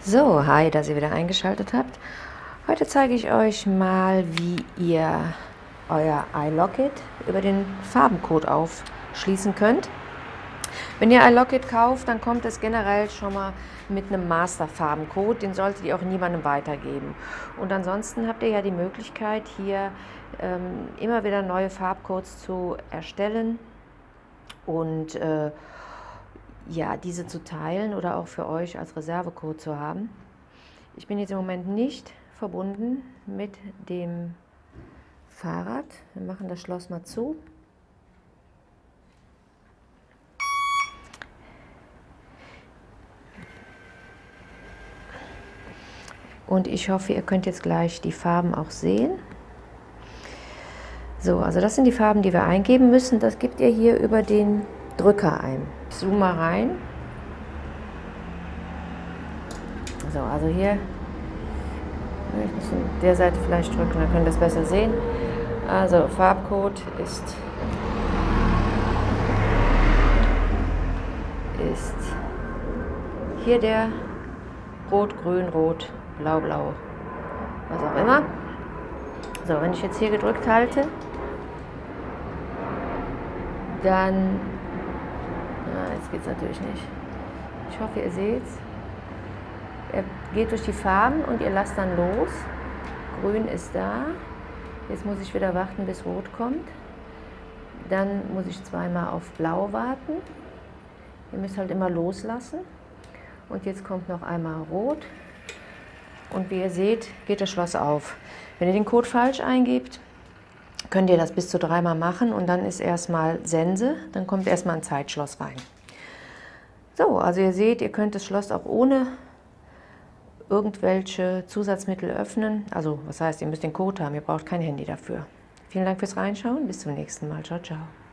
So, hi, dass ihr wieder eingeschaltet habt. Heute zeige ich euch mal, wie ihr euer iLocket über den Farbencode aufschließen könnt. Wenn ihr iLocket kauft, dann kommt es generell schon mal mit einem Master-Farbencode. Den solltet ihr auch niemandem weitergeben. Und ansonsten habt ihr ja die Möglichkeit, hier immer wieder neue Farbcodes zu erstellen und ja, diese zu teilen oder auch für euch als Reservecode zu haben. Ich bin jetzt im Moment nicht verbunden mit dem Fahrrad. Wir machen das Schloss mal zu. Und ich hoffe, ihr könnt jetzt gleich die Farben auch sehen. So, also das sind die Farben, die wir eingeben müssen. Das gebt ihr hier über den Drücker ein. Ich zoome mal rein. So, also hier, ich muss von der Seite vielleicht drücken, dann könnt ihr das besser sehen. Also Farbcode ist hier der Rot, Grün, Rot, Blau, Blau, was auch immer. So, wenn ich jetzt hier gedrückt halte, dann, jetzt geht es natürlich nicht. Ich hoffe, ihr seht es. Er geht durch die Farben und ihr lasst dann los. Grün ist da. Jetzt muss ich wieder warten, bis Rot kommt. Dann muss ich zweimal auf Blau warten. Ihr müsst halt immer loslassen. Und jetzt kommt noch einmal Rot. Und wie ihr seht, geht das Schloss auf. Wenn ihr den Code falsch eingebt, könnt ihr das bis zu 3-mal machen und dann ist erstmal Sense, dann kommt erstmal ein Zeitschloss rein. So, also ihr seht, ihr könnt das Schloss auch ohne irgendwelche Zusatzmittel öffnen. Also, was heißt, ihr müsst den Code haben, ihr braucht kein Handy dafür. Vielen Dank fürs Reinschauen, bis zum nächsten Mal. Ciao, ciao.